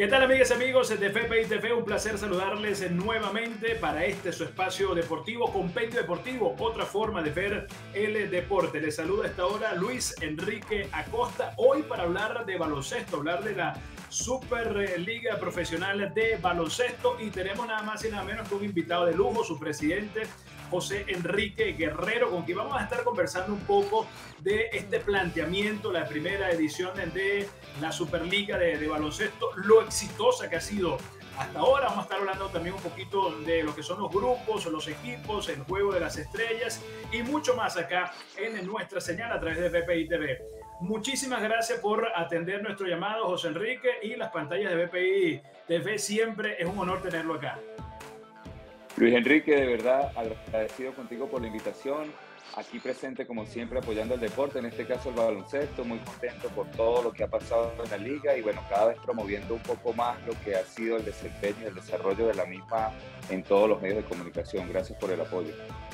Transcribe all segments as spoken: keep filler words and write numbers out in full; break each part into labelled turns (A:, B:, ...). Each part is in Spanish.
A: ¿Qué tal, amigas y amigos de F P I T V? Un placer saludarles nuevamente para este su espacio deportivo, Compendio Deportivo, otra forma de ver el deporte. Les saluda a esta hora Luis Enrique Acosta, hoy para hablar de baloncesto, hablar de la Superliga Profesional de Baloncesto, y tenemos nada más y nada menos que un invitado de lujo, su presidente, José Enrique Guerrero, con quien vamos a estar conversando un poco de este planteamiento, la primera edición de la Superliga de, de Baloncesto, lo exitosa que ha sido hasta ahora. Vamos a estar hablando también un poquito de lo que son los grupos, los equipos, el juego de las estrellas y mucho más acá en nuestra señal a través de B P I T V. Muchísimas gracias por atender nuestro llamado, José Enrique, y las pantallas de B P I T V. Siempre es un honor tenerlo acá.
B: Luis Enrique, de verdad agradecido contigo por la invitación, aquí presente como siempre apoyando el deporte, en este caso el baloncesto, muy contento por todo lo que ha pasado en la liga y bueno, cada vez promoviendo un poco más lo que ha sido el desempeño y el desarrollo de la misma en todos los medios de comunicación. Gracias por el apoyo.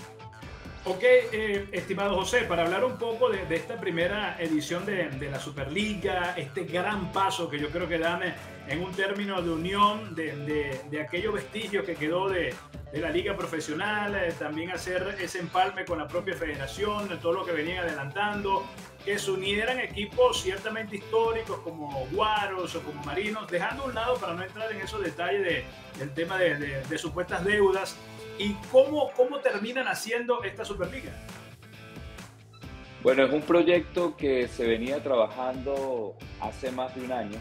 A: Ok, eh, estimado José, para hablar un poco de, de esta primera edición de, de la Superliga, este gran paso que yo creo que dan en un término de unión de, de, de aquellos vestigios que quedó de, de la liga profesional, eh, también hacer ese empalme con la propia federación, de todo lo que venían adelantando, que se unieran equipos ciertamente históricos como Guaros o como Marinos, dejando a un lado para no entrar en esos detalles de, del tema de, de, de supuestas deudas. ¿Y cómo, cómo terminan haciendo esta Superliga?
B: Bueno, es un proyecto que se venía trabajando hace más de un año,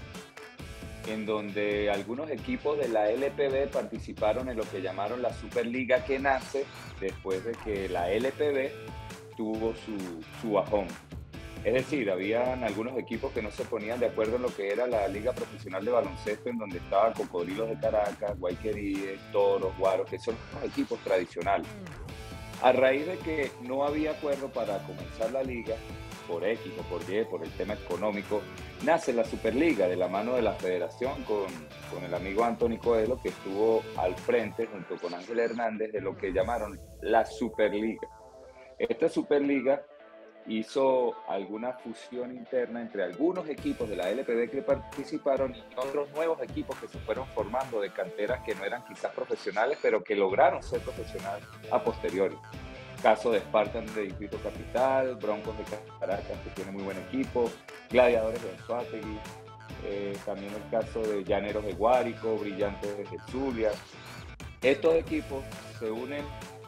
B: en donde algunos equipos de la L P B participaron en lo que llamaron la Superliga, que nace después de que la L P B tuvo su, su bajón. Es decir, habían algunos equipos que no se ponían de acuerdo en lo que era la Liga Profesional de Baloncesto, en donde estaban Cocodrilos de Caracas, Guayqueríes, Toros, Guaros, que son los equipos tradicionales. A raíz de que no había acuerdo para comenzar la liga, por X o por Y, por el tema económico, nace la Superliga de la mano de la federación con, con el amigo Anthony Coelho, que estuvo al frente junto con Ángel Hernández de lo que llamaron la Superliga. Esta Superliga hizo alguna fusión interna entre algunos equipos de la L P B que participaron y otros nuevos equipos que se fueron formando de canteras que no eran quizás profesionales, pero que lograron ser profesionales a posteriori. Caso de Spartan de Distrito Capital, Broncos de Caracas, que tiene muy buen equipo, Gladiadores de Anzoátegui, eh, también el caso de Llaneros de Guárico, Brillantes de Zulia. Estos equipos se unen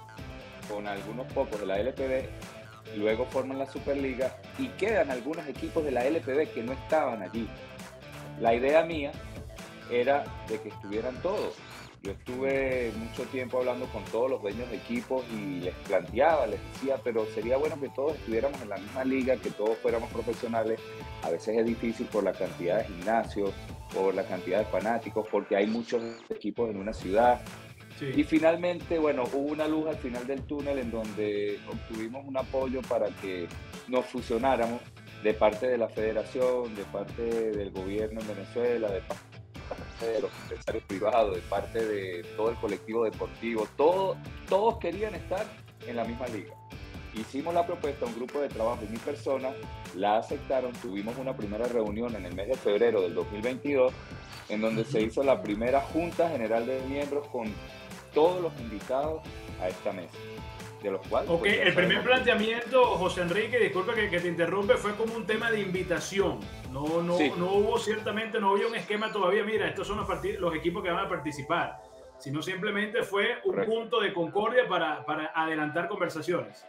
B: con algunos pocos de la L P B, luego forman la Superliga y quedan algunos equipos de la L P B que no estaban allí. La idea mía era de que estuvieran todos. Yo estuve mucho tiempo hablando con todos los dueños de equipos y les planteaba, les decía, pero sería bueno que todos estuviéramos en la misma liga, que todos fuéramos profesionales. A veces es difícil por la cantidad de gimnasios, por la cantidad de fanáticos, porque hay muchos equipos en una ciudad. Sí. Y finalmente, bueno, hubo una luz al final del túnel en donde obtuvimos un apoyo para que nos fusionáramos de parte de la federación, de parte del gobierno en Venezuela, de parte de los empresarios privados, de parte de todo el colectivo deportivo. Todo, todos querían estar en la misma liga. Hicimos la propuesta a un grupo de trabajo y mi persona, la aceptaron, tuvimos una primera reunión en el mes de febrero del dos mil veintidós, en donde se hizo la primera Junta General de Miembros con todos los invitados a esta mesa, de los cuales...
A: Ok,
B: pues,
A: el primer planteamiento, José Enrique, disculpa que, que te interrumpe, fue como un tema de invitación. No, no, sí. no hubo, ciertamente, no había un esquema todavía, mira, estos son los, los equipos que van a participar, sino simplemente fue un Correcto. punto de concordia para, para adelantar conversaciones.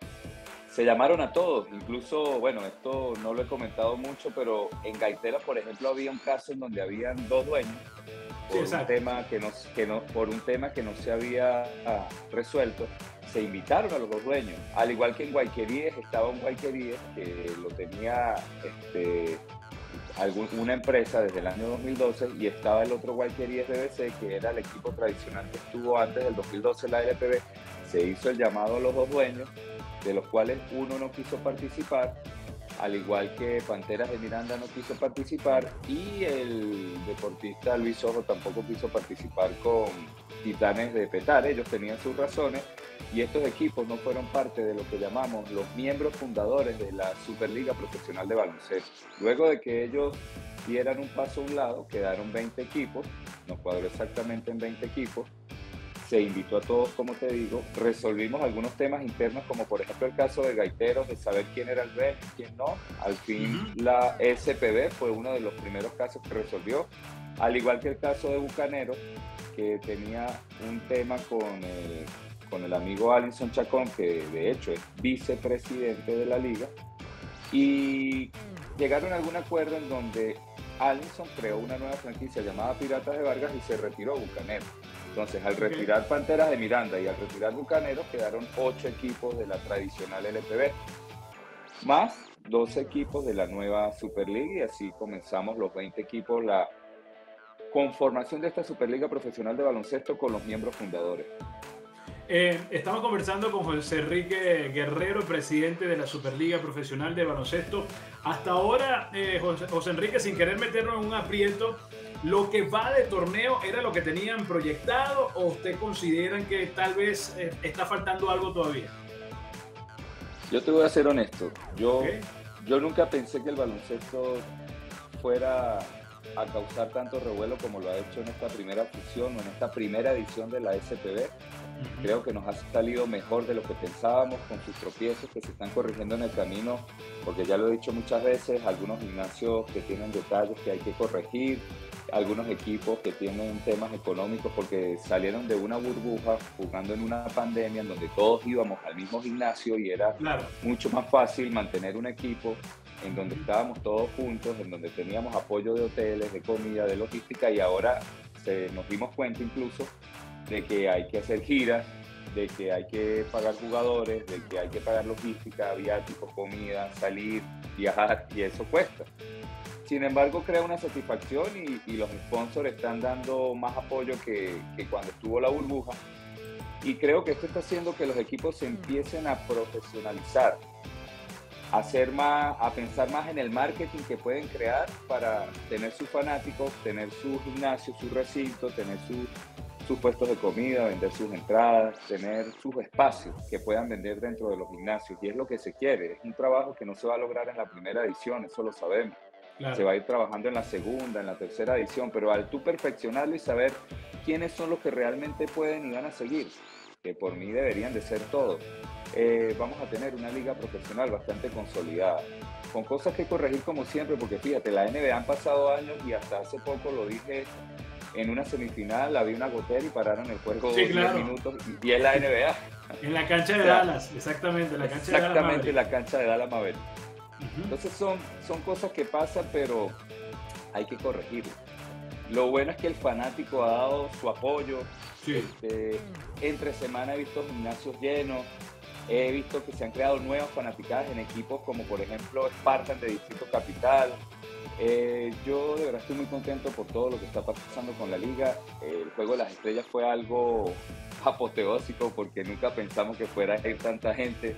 B: Se llamaron a todos, incluso, bueno, esto no lo he comentado mucho, pero en Gaitera, por ejemplo, había un caso en donde habían dos dueños, por, sí, un, tema que no, que no, por un tema que no se había ah, resuelto, se invitaron a los dos dueños, al igual que en Guayqueríes, estaba un Guayqueríes que lo tenía este, algún, una empresa desde el año dos mil doce, y estaba el otro Guayqueríes B B C, que era el equipo tradicional que estuvo antes del dos mil doce en la L P B. Se hizo el llamado a los dos dueños, de los cuales uno no quiso participar, al igual que Panteras de Miranda no quiso participar, y el deportista Luis Ojo tampoco quiso participar con Titanes de Petare. Ellos tenían sus razones, y estos equipos no fueron parte de lo que llamamos los miembros fundadores de la Superliga Profesional de Baloncesto. Luego de que ellos dieran un paso a un lado, quedaron veinte equipos, nos cuadró exactamente en veinte equipos, se invitó a todos, como te digo, resolvimos algunos temas internos, como por ejemplo el caso de Gaiteros, de saber quién era el rey y quién no. Al fin, uh-huh. la S P B fue uno de los primeros casos que resolvió, al igual que el caso de Bucaneros, que tenía un tema con el, con el amigo Alinson Chacón, que de hecho es vicepresidente de la liga, y llegaron a algún acuerdo en donde Alinson creó una nueva franquicia llamada Piratas de Vargas y se retiró Bucaneros. Entonces, al retirar okay. Panteras de Miranda y al retirar Bucaneros, quedaron ocho equipos de la tradicional L P B, más doce equipos de la nueva Superliga, y así comenzamos los veinte equipos, la conformación de esta Superliga Profesional de Baloncesto con los miembros fundadores.
A: Eh, estamos conversando con José Enrique Guerrero, presidente de la Superliga Profesional de Baloncesto. Hasta ahora, eh, José, José Enrique, sin querer meternos en un aprieto, ¿lo que va de torneo era lo que tenían proyectado o usted consideran que tal vez eh, está faltando algo todavía?
B: Yo te voy a ser honesto. Yo,
A: okay.
B: yo nunca pensé que el baloncesto fuera a causar tanto revuelo como lo ha hecho en esta primera fusión o en esta primera edición de la S P B. Uh-huh. Creo que nos ha salido mejor de lo que pensábamos, con sus tropiezos que se están corrigiendo en el camino, porque ya lo he dicho muchas veces, algunos gimnasios que tienen detalles que hay que corregir, algunos equipos que tienen temas económicos porque salieron de una burbuja jugando en una pandemia en donde todos íbamos al mismo gimnasio y era
A: claro.
B: mucho más fácil mantener un equipo en donde estábamos todos juntos, en donde teníamos apoyo de hoteles, de comida, de logística, y ahora se, nos dimos cuenta incluso de que hay que hacer giras, de que hay que pagar jugadores, de que hay que pagar logística, viáticos, comida, salir, viajar, y eso cuesta. Sin embargo, crea una satisfacción y, y los sponsors están dando más apoyo que, que cuando estuvo la burbuja. Y creo que esto está haciendo que los equipos se empiecen a profesionalizar, a, hacer más, a pensar más en el marketing que pueden crear para tener sus fanáticos, tener su gimnasio, su recinto, tener su, sus puestos de comida, vender sus entradas, tener sus espacios que puedan vender dentro de los gimnasios. Y es lo que se quiere. Es un trabajo que no se va a lograr en la primera edición, eso lo sabemos. Claro. Se va a ir trabajando en la segunda, en la tercera edición, pero al tú perfeccionarlo y saber quiénes son los que realmente pueden y van a seguir, que por mí deberían de ser todos, eh, vamos a tener una liga profesional bastante consolidada, con cosas que corregir como siempre, porque fíjate, la N B A han pasado años y hasta hace poco lo dije, en una semifinal había una gotera y pararon el juego
A: sí,
B: diez
A: claro.
B: minutos y, y es la N B A.
A: En la cancha de o sea, Dallas, exactamente, la cancha
B: exactamente
A: de Dallas
B: la cancha de Dallas Mavericks. Entonces son, son cosas que pasan, pero hay que corregirlo. Lo bueno es que el fanático ha dado su apoyo.
A: Sí.
B: Este, entre semana he visto gimnasios llenos, he visto que se han creado nuevas fanaticadas en equipos como por ejemplo Spartan de Distrito Capital. Eh, yo de verdad estoy muy contento por todo lo que está pasando con la liga. Eh, el Juego de las Estrellas fue algo apoteósico porque nunca pensamos que fuera a ir tanta gente.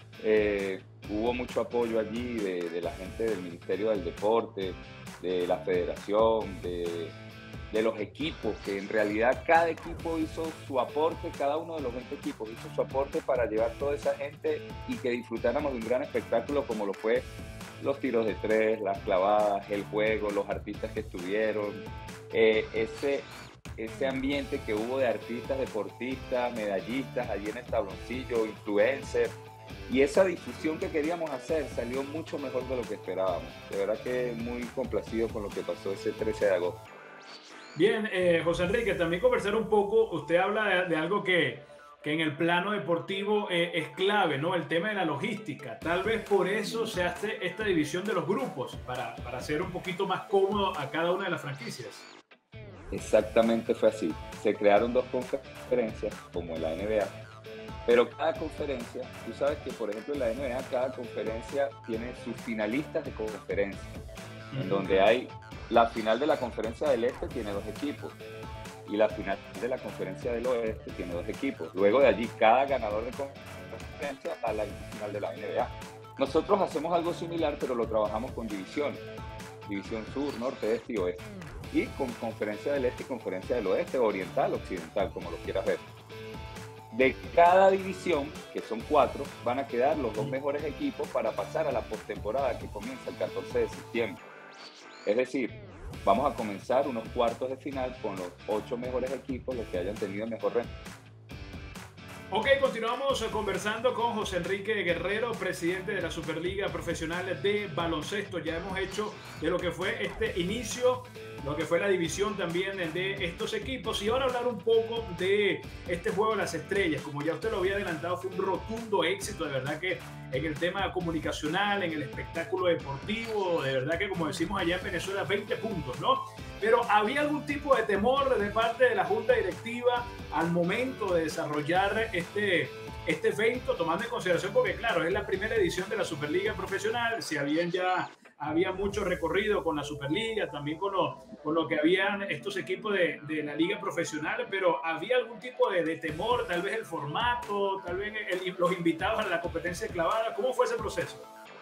B: Eh, hubo mucho apoyo allí de, de la gente del Ministerio del Deporte, de la Federación, de, de los equipos, que en realidad cada equipo hizo su aporte, cada uno de los veinte equipos hizo su aporte para llevar toda esa gente y que disfrutáramos de un gran espectáculo como lo fue los tiros de tres, las clavadas, el juego, los artistas que estuvieron, eh, ese, ese ambiente que hubo de artistas, deportistas, medallistas allí en el tabloncillo, influencers. Y esa difusión que queríamos hacer salió mucho mejor de lo que esperábamos. De verdad que muy complacido con lo que pasó ese trece de agosto.
A: Bien, eh, José Enrique, también conversar un poco, usted habla de, de algo que, que en el plano deportivo eh, es clave, ¿no? El tema de la logística. Tal vez por eso se hace esta división de los grupos, para, para hacer un poquito más cómodo a cada una de las franquicias.
B: Exactamente fue así. Se crearon dos conferencias, como en la N B A. Pero cada conferencia, tú sabes que por ejemplo en la N B A cada conferencia tiene sus finalistas de conferencia, uh-huh. en donde hay la final de la conferencia del Este tiene dos equipos y la final de la conferencia del Oeste tiene dos equipos. Luego de allí cada ganador de conferencia a la final de la N B A. Nosotros hacemos algo similar pero lo trabajamos con divisiones, división sur, norte, este y oeste, y con conferencia del Este y conferencia del Oeste, oriental, occidental, como lo quieras ver. De cada división, que son cuatro, van a quedar los dos mejores equipos para pasar a la postemporada que comienza el catorce de septiembre. Es decir, vamos a comenzar unos cuartos de final con los ocho mejores equipos, los que hayan tenido mejor rendimiento.
A: Ok, continuamos conversando con José Enrique Guerrero, presidente de la Superliga Profesional de Baloncesto. Ya hemos hecho de lo que fue este inicio, lo que fue la división también de estos equipos. Y ahora hablar un poco de este juego de las estrellas. Como ya usted lo había adelantado, fue un rotundo éxito, de verdad que en el tema comunicacional, en el espectáculo deportivo, de verdad que como decimos allá en Venezuela, veinte puntos, ¿no? Pero ¿había algún tipo de temor de parte de la Junta Directiva al momento de desarrollar este, este evento, tomando en consideración, porque claro, es la primera edición de la Superliga Profesional, si habían ya había mucho recorrido con la Superliga, también con lo, con lo que habían estos equipos de, de la Liga Profesional, pero ¿había algún tipo de, de temor, tal vez el formato, tal vez el, los invitados a la competencia clavada? ¿Cómo fue ese proceso?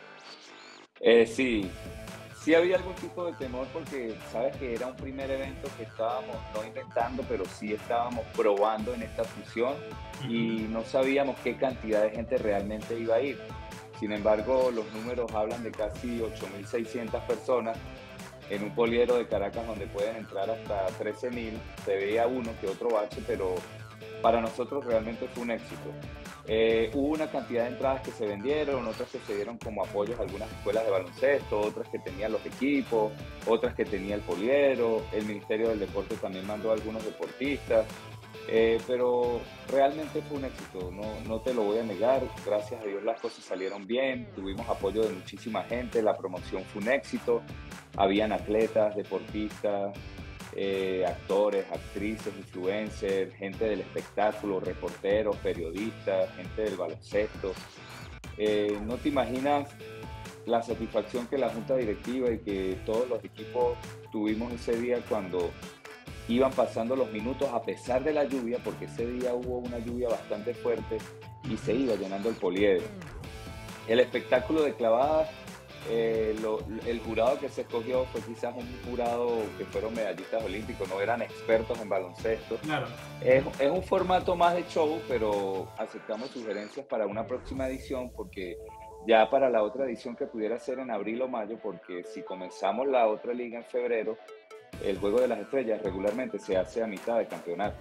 B: Eh, sí, sí había algún tipo de temor porque sabes que era un primer evento que estábamos no inventando, pero sí estábamos probando en esta fusión y no sabíamos qué cantidad de gente realmente iba a ir. Sin embargo, los números hablan de casi ocho mil seiscientas personas en un poliedro de Caracas donde pueden entrar hasta trece mil. Se veía uno que otro bache, pero para nosotros realmente fue un éxito. Eh, hubo una cantidad de entradas que se vendieron, otras que se dieron como apoyos a algunas escuelas de baloncesto, otras que tenían los equipos, otras que tenía el poliedro. El Ministerio del Deporte también mandó a algunos deportistas. Eh, pero realmente fue un éxito, no, no te lo voy a negar, gracias a Dios las cosas salieron bien, tuvimos apoyo de muchísima gente, la promoción fue un éxito, habían atletas, deportistas, eh, actores, actrices, influencers, gente del espectáculo, reporteros, periodistas, gente del baloncesto. Eh, no te imaginas la satisfacción que la Junta Directiva y que todos los equipos tuvimos ese día cuando iban pasando los minutos a pesar de la lluvia, porque ese día hubo una lluvia bastante fuerte y se iba llenando el poliedro. El espectáculo de clavadas, eh, lo, el jurado que se escogió fue quizás un jurado que fueron medallistas olímpicos, no eran expertos en baloncesto.
A: Claro.
B: Es, es un formato más de show, pero aceptamos sugerencias para una próxima edición, porque ya para la otra edición que pudiera ser en abril o mayo, porque si comenzamos la otra liga en febrero, el Juego de las Estrellas regularmente se hace a mitad de campeonato.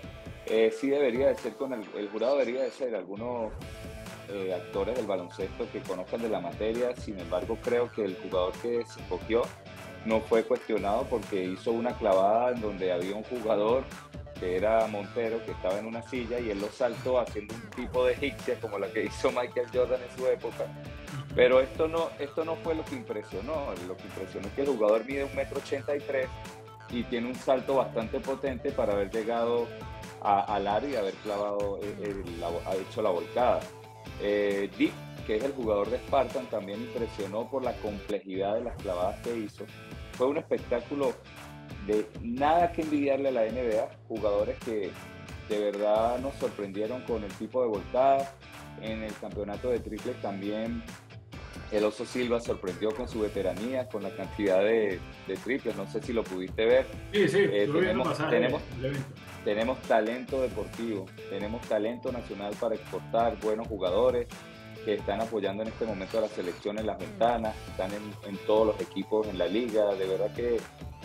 B: Eh, sí debería de ser con el, el jurado debería de ser algunos eh, actores del baloncesto que conozcan de la materia. Sin embargo, creo que el jugador que se escogió no fue cuestionado porque hizo una clavada en donde había un jugador que era Montero, que estaba en una silla y él lo saltó haciendo un tipo de egipcia como la que hizo Michael Jordan en su época. Pero esto no, esto no fue lo que impresionó. Lo que impresionó es que el jugador mide un metro ochenta y tres y tiene un salto bastante potente para haber llegado a, al área y haber clavado, el, el, la, ha hecho la volcada. Eh, Dick, que es el jugador de Spartan, también impresionó por la complejidad de las clavadas que hizo. Fue un espectáculo de nada que envidiarle a la N B A, jugadores que de verdad nos sorprendieron con el tipo de volcadas. En el campeonato de triples también el Oso Silva sorprendió con su veteranía, con la cantidad de, de triples, no sé si lo pudiste ver.
A: Sí, sí,
B: eh, tenemos,
A: pasaje,
B: tenemos, tenemos talento deportivo, tenemos talento nacional para exportar, buenos jugadores que están apoyando en este momento a la selección en las ventanas, están en, en todos los equipos en la liga. De verdad que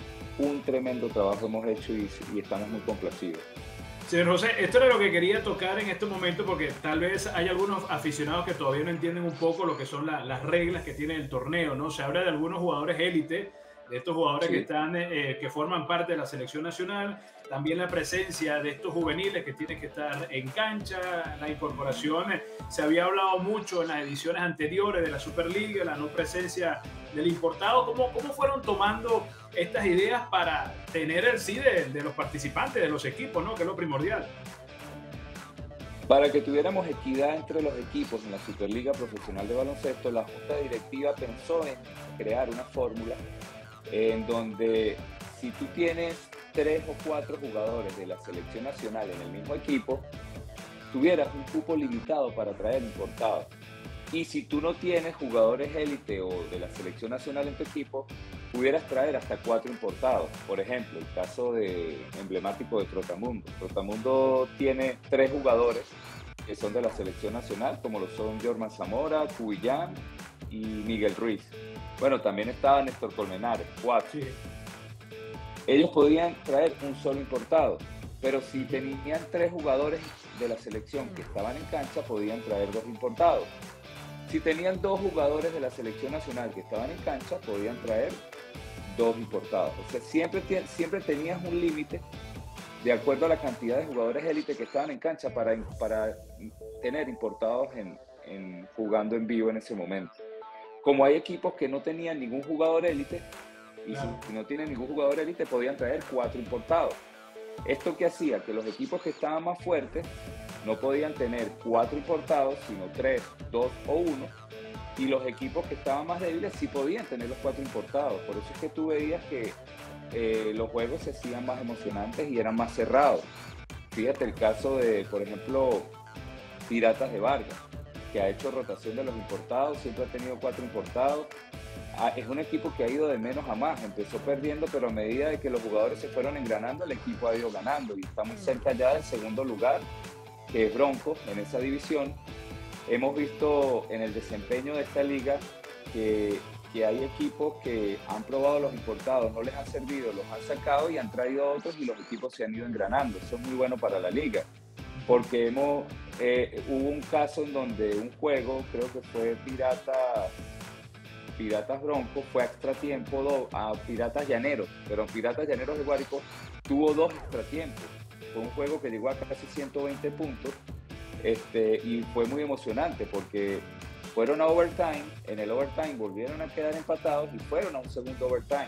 B: un tremendo trabajo hemos hecho y, y estamos muy complacidos.
A: Señor José, esto era lo que quería tocar en este momento porque tal vez hay algunos aficionados que todavía no entienden un poco lo que son la, las reglas que tiene el torneo, ¿no? Se habla de algunos jugadores élite, de estos jugadores sí. que, están, eh, que forman parte de la selección nacional, también la presencia de estos juveniles que tienen que estar en cancha, la incorporación. Se había hablado mucho en las ediciones anteriores de la Superliga, la no presencia del importado. ¿Cómo, cómo fueron tomando estas ideas para tener el sí de, de los participantes, de los equipos, ¿no? Que es lo primordial?
B: Para que tuviéramos equidad entre los equipos en la Superliga Profesional de Baloncesto, la Junta Directiva pensó en crear una fórmula en donde si tú tienes tres o cuatro jugadores de la selección nacional en el mismo equipo, tuvieras un cupo limitado para traer importados. Y si tú no tienes jugadores élite o de la selección nacional en tu equipo, pudieras traer hasta cuatro importados. Por ejemplo, el caso de, emblemático de Trotamundo. Trotamundo tiene tres jugadores que son de la selección nacional, como lo son Jorman Zamora, Cubillán y Miguel Ruiz. Bueno, también estaba Néstor Colmenares, cuatro.
A: Sí.
B: Ellos podían traer un solo importado, pero si tenían tres jugadores de la selección que estaban en cancha, podían traer dos importados. Si tenían dos jugadores de la selección nacional que estaban en cancha, podían traer dos importados. O sea, siempre, siempre tenías un límite de acuerdo a la cantidad de jugadores élite que estaban en cancha para, para tener importados en, en, jugando en vivo en ese momento. Como hay equipos que no tenían ningún jugador élite, y claro, si no tienen ningún jugador élite, podían traer cuatro importados. ¿Esto qué hacía? Que los equipos que estaban más fuertes no podían tener cuatro importados, sino tres, dos o uno, y los equipos que estaban más débiles sí podían tener los cuatro importados. Por eso es que tú veías que eh, los juegos se hacían más emocionantes y eran más cerrados. Fíjate el caso de, por ejemplo, Piratas de Vargas, que ha hecho rotación de los importados, siempre ha tenido cuatro importados. Ah, es un equipo que ha ido de menos a más, empezó perdiendo, pero a medida de que los jugadores se fueron engranando, el equipo ha ido ganando y está muy cerca ya del segundo lugar, que es Broncos, en esa división. Hemos visto en el desempeño de esta liga que, que hay equipos que han probado los importados, no les ha servido, los han sacado y han traído otros y los equipos se han ido engranando. Eso es muy bueno para la liga, porque hemos, eh, hubo un caso en donde un juego, creo que fue Piratas, Piratas Broncos, fue a extratiempo a Piratas Llaneros, pero Piratas Llaneros de Guárico tuvo dos extratiempos. Fue un juego que llegó a casi ciento veinte puntos. Este, y fue muy emocionante porque fueron a overtime, en el overtime volvieron a quedar empatados y fueron a un segundo overtime.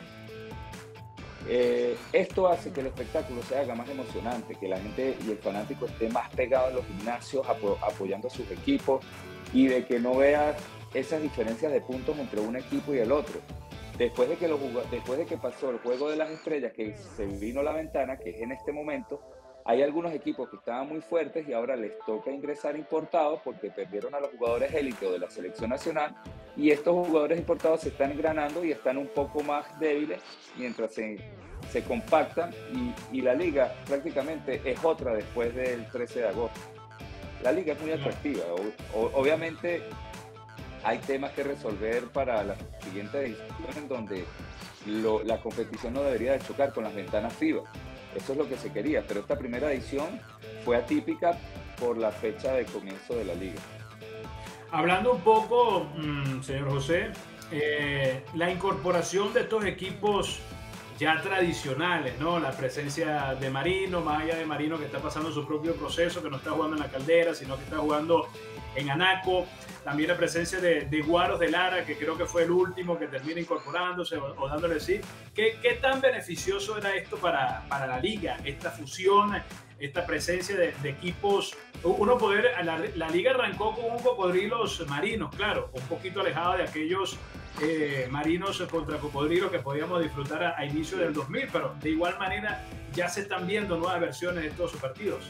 B: Eh, esto hace que el espectáculo se haga más emocionante, que la gente y el fanático esté más pegado en los gimnasios apo apoyando a sus equipos y de que no veas esas diferencias de puntos entre un equipo y el otro. Después de que, lo después de que pasó el juego de las estrellas, que se vino la ventana, que es en este momento, hay algunos equipos que estaban muy fuertes y ahora les toca ingresar importados porque perdieron a los jugadores élite de la selección nacional y estos jugadores importados se están engranando y están un poco más débiles mientras se, se compactan y, y la liga prácticamente es otra después del trece de agosto. La liga es muy atractiva. O, o, obviamente hay temas que resolver para la siguiente edición en donde lo, la competición no debería de chocar con las ventanas FIBA. Eso es lo que se quería, pero esta primera edición fue atípica por la fecha de comienzo de la liga.
A: Hablando un poco, mmm, señor José, eh, la incorporación de estos equipos ya tradicionales, ¿no? La presencia de Marino, más allá de Marino que está pasando su propio proceso, que no está jugando en la Caldera, sino que está jugando en Anaco. También la presencia de, de Guaros de Lara, que creo que fue el último que termina incorporándose o, o dándole sí. ¿Qué, ¿Qué tan beneficioso era esto para, para la liga, esta fusión, esta presencia de, de equipos? Uno poder, la, la liga arrancó con un cocodrilos marinos, claro, un poquito alejada de aquellos eh, marinos contra cocodrilos que podíamos disfrutar a, a inicio del dos mil, pero de igual manera ya se están viendo nuevas versiones de todos sus partidos.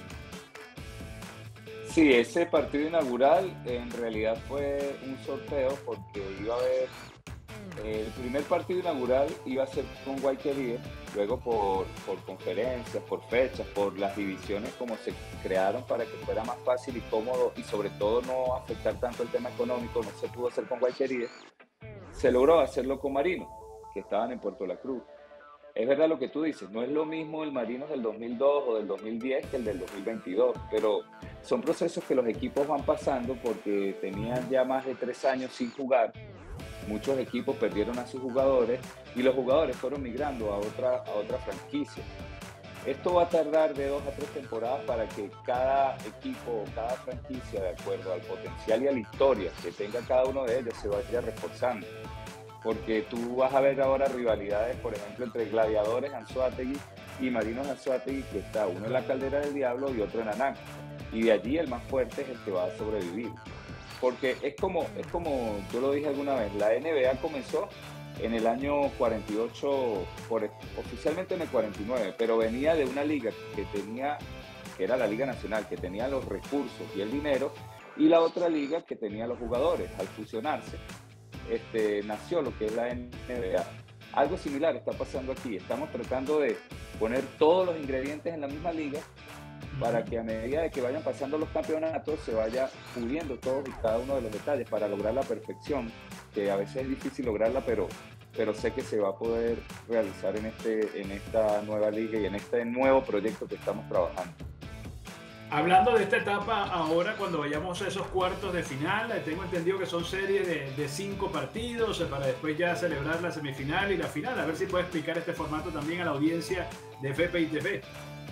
B: Sí, ese partido inaugural en realidad fue un sorteo porque iba a haber, el primer partido inaugural iba a ser con Guayquería, luego por, por conferencias, por fechas, por las divisiones como se crearon para que fuera más fácil y cómodo y sobre todo no afectar tanto el tema económico, no se pudo hacer con Guayquería, se logró hacerlo con Marino, que estaban en Puerto La Cruz. Es verdad lo que tú dices, no es lo mismo el Marinos del dos mil dos o del dos mil diez que el del dos mil veintidós, pero son procesos que los equipos van pasando porque tenían ya más de tres años sin jugar. Muchos equipos perdieron a sus jugadores y los jugadores fueron migrando a otra, a otra franquicia. Esto va a tardar de dos a tres temporadas para que cada equipo o cada franquicia, de acuerdo al potencial y a la historia que tenga cada uno de ellos, se vaya reforzando. Porque tú vas a ver ahora rivalidades, por ejemplo, entre Gladiadores Anzoátegui y Marinos Anzoátegui, que está uno en la Caldera del Diablo y otro en Anaco. Y de allí el más fuerte es el que va a sobrevivir. Porque es como, es como yo lo dije alguna vez, la N B A comenzó en el año cuarenta y ocho, por, oficialmente en el cuarenta y nueve, pero venía de una liga que tenía, que era la Liga Nacional, que tenía los recursos y el dinero, y la otra liga que tenía los jugadores. Al fusionarse, Este, nació lo que es la N B A. Algo similar está pasando aquí. Estamos tratando de poner todos los ingredientes en la misma liga para que a medida de que vayan pasando los campeonatos se vaya puliendo todos y cada uno de los detalles para lograr la perfección, que a veces es difícil lograrla, pero, pero sé que se va a poder realizar en, este, en esta nueva liga y en este nuevo proyecto que estamos trabajando.
A: Hablando de esta etapa, ahora cuando vayamos a esos cuartos de final, tengo entendido que son series de, de cinco partidos para después ya celebrar la semifinal y la final. A ver si puede explicar este formato también a la audiencia de F P I T V.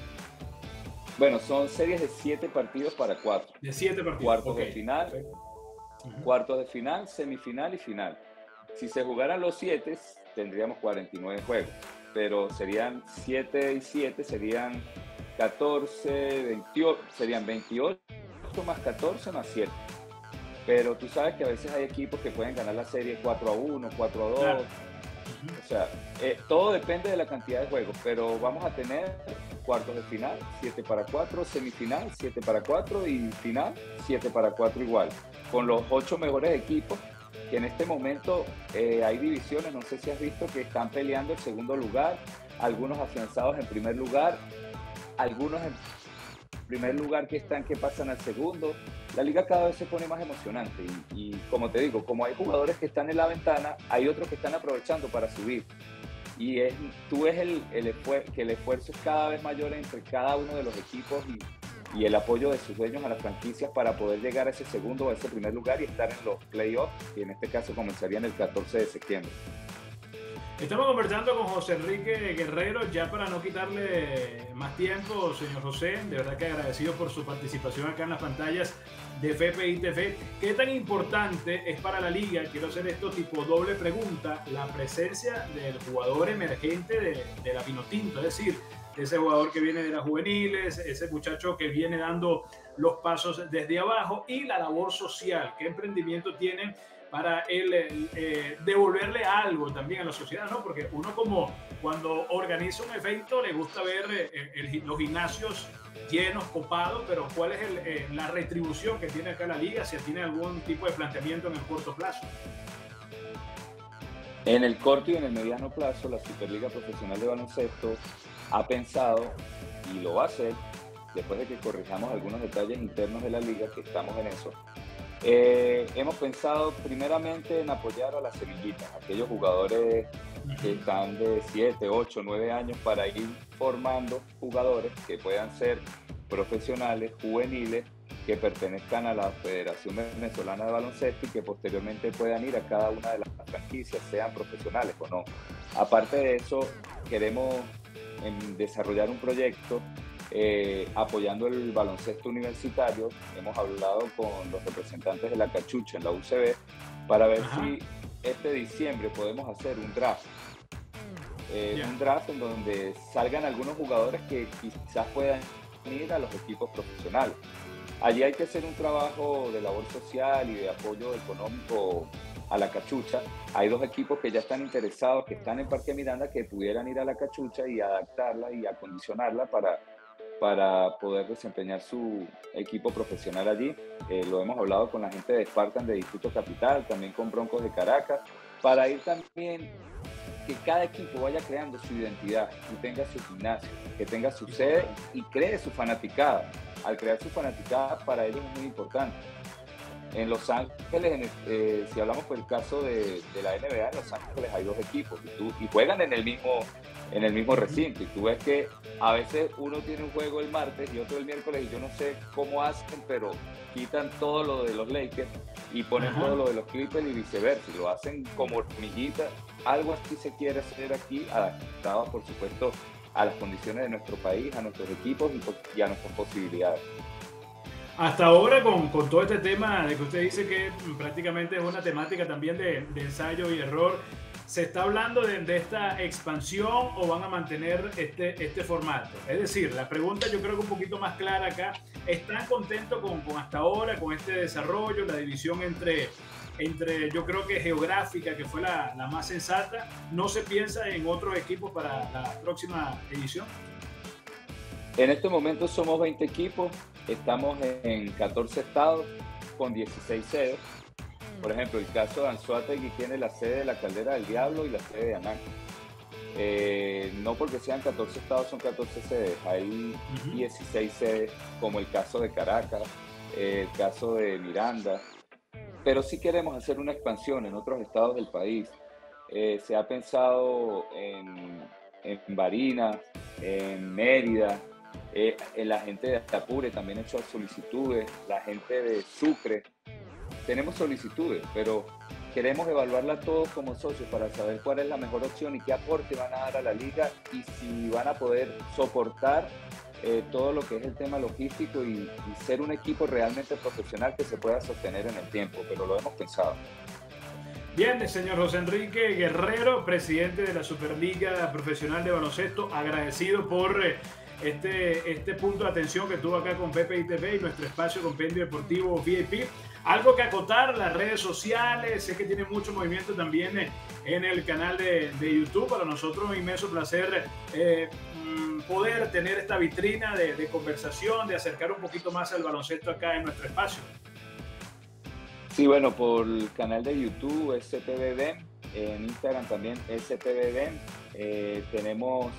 B: Bueno, son series de siete partidos para cuatro.
A: De siete partidos.
B: Cuartos
A: okay.
B: de final, uh-huh. cuartos de final, semifinal y final. Si se jugaran los siete, tendríamos cuarenta y nueve juegos, pero serían siete y siete, serían catorce, veintiocho, serían veintiocho más catorce más siete. Pero tú sabes que a veces hay equipos que pueden ganar la serie cuatro a uno, cuatro a dos. Claro. Uh-huh. O sea, eh, todo depende de la cantidad de juegos, pero vamos a tener cuartos de final, siete para cuatro, semifinal, siete para cuatro y final, siete para cuatro igual. Con los ocho mejores equipos, que en este momento eh, hay divisiones, no sé si has visto que están peleando el segundo lugar, algunos afianzados en primer lugar, algunos en primer lugar que están que pasan al segundo. La liga cada vez se pone más emocionante y, y como te digo, como hay jugadores que están en la ventana, hay otros que están aprovechando para subir. Y es, tú ves el, el que el esfuerzo es cada vez mayor entre cada uno de los equipos y, y el apoyo de sus dueños a las franquicias para poder llegar a ese segundo o a ese primer lugar y estar en los playoffs, que en este caso comenzarían el catorce de septiembre.
A: Estamos conversando con José Enrique Guerrero, ya para no quitarle más tiempo, señor José, de verdad que agradecido por su participación acá en las pantallas de F P I T V. ¿Qué tan importante es para la liga? Quiero hacer esto tipo doble pregunta, la presencia del jugador emergente de, de la Vinotinto, es decir, ese jugador que viene de las juveniles, ese muchacho que viene dando los pasos desde abajo y la labor social, ¿qué emprendimiento tienen para él eh, eh, devolverle algo también a la sociedad, ¿no? Porque uno como cuando organiza un evento le gusta ver eh, el, los gimnasios llenos, copados, pero ¿cuál es el, eh, la retribución que tiene acá la liga? Si tiene algún tipo de planteamiento en el corto plazo.
B: En el corto y en el mediano plazo, la Superliga Profesional de Baloncesto ha pensado, y lo va a hacer, después de que corrijamos algunos detalles internos de la liga, que estamos en eso, Eh, hemos pensado primeramente en apoyar a las semillitas, aquellos jugadores que están de siete, ocho, nueve años para ir formando jugadores que puedan ser profesionales, juveniles, que pertenezcan a la Federación Venezolana de Baloncesto y que posteriormente puedan ir a cada una de las franquicias, sean profesionales o no. Aparte de eso, queremos em, desarrollar un proyecto Eh, apoyando el baloncesto universitario. Hemos hablado con los representantes de la Cachucha en la U C B para ver Ajá. si este diciembre podemos hacer un draft. Eh, yeah. Un draft en donde salgan algunos jugadores que quizás puedan ir a los equipos profesionales. Allí hay que hacer un trabajo de labor social y de apoyo económico a la Cachucha. Hay dos equipos que ya están interesados, que están en Parque Miranda, que pudieran ir a la Cachucha y adaptarla y acondicionarla para para poder desempeñar su equipo profesional allí. Eh, lo hemos hablado con la gente de Spartan de Distrito Capital, también con Broncos de Caracas, para ir también que cada equipo vaya creando su identidad, que tenga su gimnasio, que tenga su sede y cree su fanaticada. Al crear su fanaticada, para ellos es muy importante. En Los Ángeles, en el, eh, si hablamos por el caso de, de la N B A, en Los Ángeles hay dos equipos y, tú, y juegan en el mismo en el mismo recinto, y tú ves que a veces uno tiene un juego el martes y otro el miércoles, y yo no sé cómo hacen, pero quitan todo lo de los Lakers y ponen Ajá. todo lo de los Clippers y viceversa, y lo hacen como hormiguitas. Algo así se quiere hacer aquí, adaptado por supuesto a las condiciones de nuestro país, a nuestros equipos y, y a nuestras posibilidades.
A: Hasta ahora, con, con todo este tema de que usted dice que prácticamente es una temática también de, de ensayo y error, ¿se está hablando de, de esta expansión o van a mantener este, este formato? Es decir, la pregunta yo creo que un poquito más clara acá, ¿están contentos con, con hasta ahora, con este desarrollo, la división entre, entre yo creo que geográfica, que fue la, la más sensata? ¿No se piensa en otros equipos para la próxima edición?
B: En este momento somos veinte equipos, estamos en catorce estados con dieciséis sedes. Por ejemplo, el caso de Anzoátegui tiene la sede de la Caldera del Diablo y la sede de Anaco. Eh, no porque sean catorce estados son catorce sedes, hay
A: Uh-huh.
B: dieciséis sedes, como el caso de Caracas, eh, el caso de Miranda, pero sí queremos hacer una expansión en otros estados del país. Eh, se ha pensado en, en Barinas, en Mérida, eh, en la gente de Apure también ha hecho solicitudes, la gente de Sucre. Tenemos solicitudes, pero queremos evaluarla todos como socios para saber cuál es la mejor opción y qué aporte van a dar a la liga y si van a poder soportar eh, todo lo que es el tema logístico y, y ser un equipo realmente profesional que se pueda sostener en el tiempo, pero lo hemos pensado.
A: Bien, señor José Enrique Guerrero, presidente de la Superliga Profesional de Baloncesto, agradecido por eh, este, este punto de atención que tuvo acá con P P I T V y nuestro espacio Compendio Deportivo V I P. Algo que acotar, las redes sociales, sé que tiene mucho movimiento también eh, en el canal de, de YouTube. Para nosotros un inmenso placer eh, poder tener esta vitrina de, de conversación, de acercar un poquito más al baloncesto acá en nuestro espacio.
B: Sí, bueno, por el canal de YouTube S P B D E M, en Instagram también S P B D E M, eh, tenemos,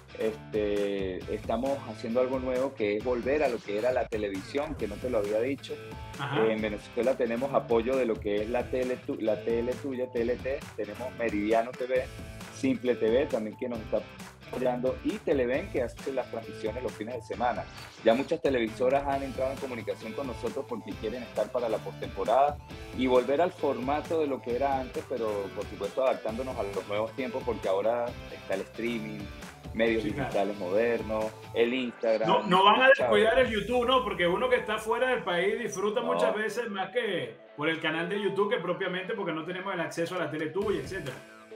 B: este, estamos haciendo algo nuevo que es volver a lo que era la televisión, que no te lo había dicho. Eh, en Venezuela tenemos apoyo de lo que es la tele, la tele tuya, T L T, tenemos Meridiano T V, Simple T V también que nos está apoyando y Televen que hace las transmisiones los fines de semana. Ya muchas televisoras han entrado en comunicación con nosotros porque quieren estar para la postemporada y volver al formato de lo que era antes, pero por supuesto adaptándonos a los nuevos tiempos porque ahora está el streaming, medios sí, digitales claro. modernos, el Instagram.
A: No, no van a descuidar el YouTube, ¿no? Porque uno que está fuera del país disfruta no. muchas veces más que por el canal de YouTube que propiamente porque no tenemos el acceso a la tele tuya, etcétera.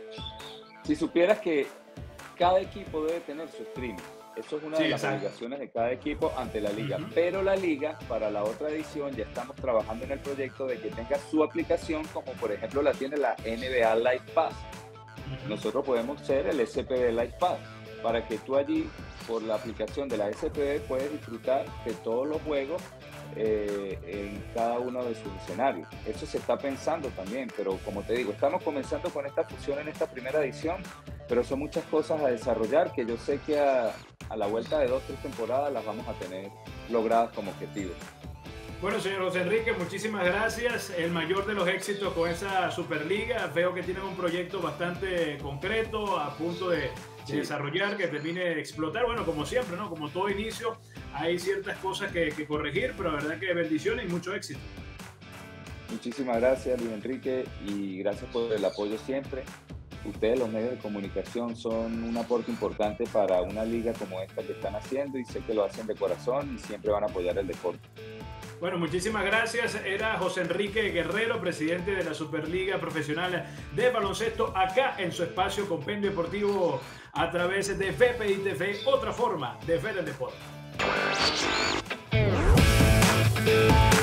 B: Si supieras que cada equipo debe tener su streaming. Eso es una sí, de las exacto. obligaciones de cada equipo ante la liga. Uh-huh. Pero la liga, para la otra edición, ya estamos trabajando en el proyecto de que tenga su aplicación, como por ejemplo la tiene la N B A Live Pass. Uh-huh. Nosotros podemos ser el S P B Live Pass, para que tú allí, por la aplicación de la S P B, puedes disfrutar de todos los juegos eh, en cada uno de sus escenarios. Eso se está pensando también, pero como te digo, estamos comenzando con esta fusión en esta primera edición, pero son muchas cosas a desarrollar que yo sé que a, a la vuelta de dos, tres temporadas las vamos a tener logradas como objetivo.
A: Bueno, señor José Enrique, muchísimas gracias. El mayor de los éxitos con esa Superliga. Veo que tienen un proyecto bastante concreto, a punto de, de sí. desarrollar, que termine de explotar. Bueno, como siempre, ¿no? Como todo inicio, hay ciertas cosas que, que corregir, pero la verdad que bendiciones y mucho éxito.
B: Muchísimas gracias, Luis Enrique, y gracias por el apoyo siempre. Ustedes, los medios de comunicación, son un aporte importante para una liga como esta que están haciendo y sé que lo hacen de corazón y siempre van a apoyar el deporte.
A: Bueno, muchísimas gracias. Era José Enrique Guerrero, presidente de la Superliga Profesional de Baloncesto, acá en su espacio Compendio Deportivo a través de V P I T V, otra forma de ver el deporte.